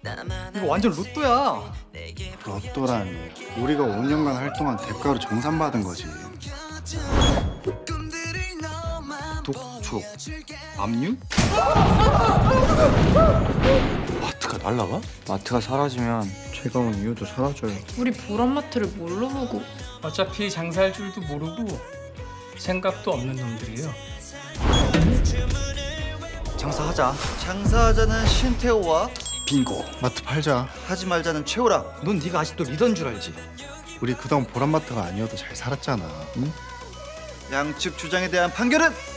이거 완전 로또야. 로또라니. 우리가 5년간 활동한 대가로 정산받은 거지. 독촉, 압류? 마트가 날라가? 마트가 사라지면 제가 온 이유도 사라져요. 우리 보람마트를 뭘로 보고? 어차피 장사할 줄도 모르고 생각도 없는 놈들이에요. 장사하자. 장사하자는 신태호와 빙고. 마트 팔자. 하지 말자는 최호랑. 넌 네가 아직도 리더인 줄 알지? 우리 그동안 보람마트가 아니어도 잘 살았잖아. 응? 양측 주장에 대한 판결은